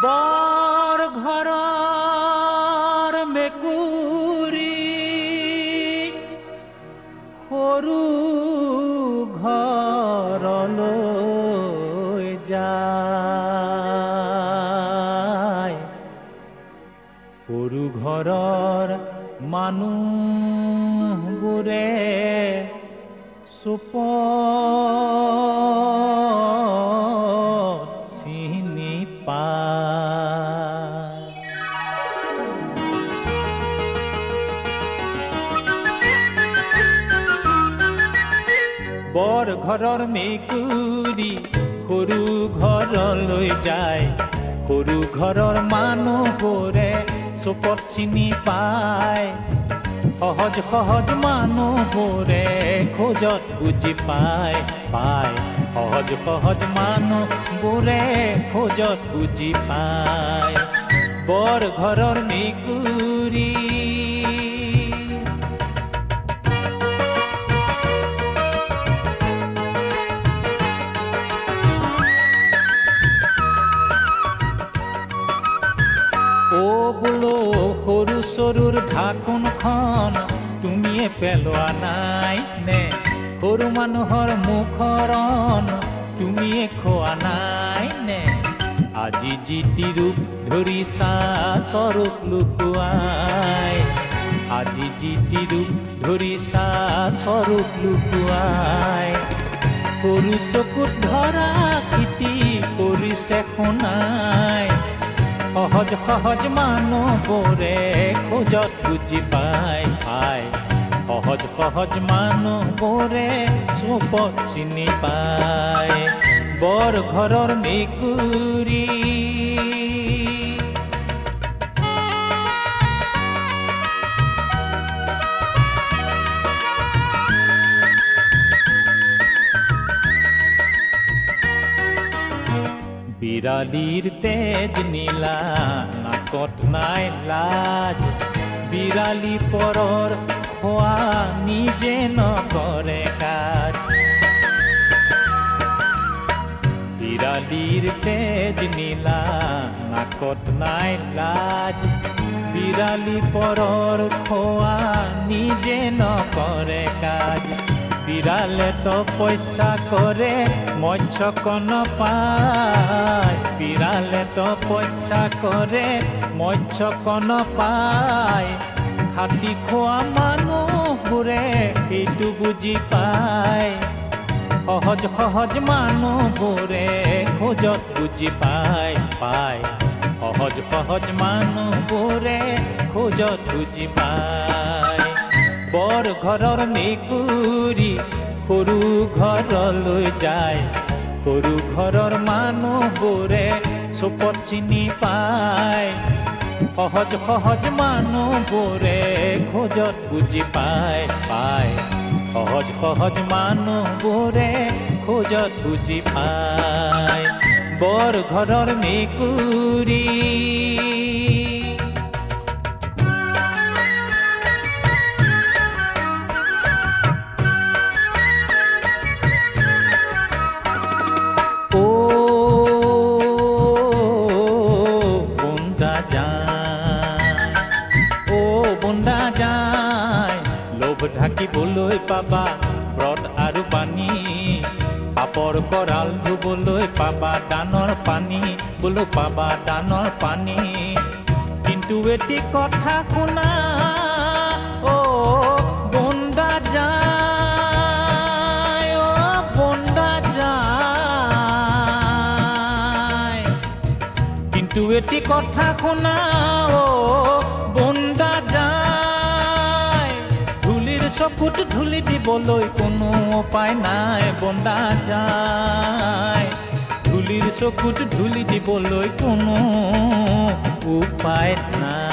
বৰ ঘৰৰ মেকুৰী সৰু ঘৰলৈ যায় সৰু ঘৰৰ মানুহবোৰে চুপত চিনি পায় বৰ ঘৰৰ মেকুৰী সৰু ঘৰলৈ যায় সৰু ঘৰৰ মানুহবোৰে চুপত চিনি পায় সহজ সহজ মানুহবোৰে খোজত বুজি পায় সহজ সহজ মানুহবোৰে খোজত বুজি পায় বৰ ঘৰৰ মেকুৰী বোলো সৰু চৰুৰ ঢাকোনখন তুমিয়ে পেলোৱা নাই নে সৰু মানুহৰ মুখৰণ তুমিয়ে খোৱা নাই নে আজি যিটি ৰূপ ধৰিছা স্বৰূপ লুকুৱাই আজি যিটি ৰূপ ধৰিছা স্বৰূপ লুকুৱাই সৰু চকুত ধৰা কীৰ্তি কৰিছে শুনাই সহজ সহজ মানুহবোৰে খোজত বুজি পায় সহজ সহজ মানুহবোৰে চুপত চিনি পায় বৰ ঘৰৰ মেকুৰী বিড়ালীৰ তেজ নীলা নাকত নাই লাজ বিড়ালী পৰৰ খোৱা নিজে নকৰে কাজ বিড়ালীৰ তেজ নীলা নাকত নাই লাজ বিড়ালী পৰৰ খোৱা নিজে নকৰে কাজ বিড়ালে তো পইচা কৰে মৎস্যকণ পায় বিড়ালে তো পইচা কৰে মৎস্যকণ পায় খাটি খোৱা মানুহবোৰে এইটো বুজি পায় সহজ সহজ মানুহবোৰে খোজত বুজি পায় সহজ সহজ মানুহবোৰে খোজত বুজি পায় বৰ ঘৰৰ মেকুৰী সৰু ঘৰলৈ যায় সৰু ঘৰৰ মানুহবোৰে চুপত চিনি পায় সহজ সহজ মানুহবোৰে খোজত বুজি পায় সহজ সহজ মানুহবোৰে খোজত বুজি পায় বৰ ঘৰৰ মেকুৰী ঢাকিবলৈ পাবা ব্ৰত আৰু পানী পাপৰ কৰাল ধুবলৈ পাবা দানৰ পানী বোলো পাবা দানৰ পানী কিন্তু এটি কথা শুনা বন্দা যায় বন্দা যায় কিন্তু এটি কথা শুনা বন্দা যায় চকুত ধূলি দিবলৈ কোনো উপায় নাই বন্দা যায় ধূলিৰ চকুত ধূলি দিবলৈ কোনো উপায় নাই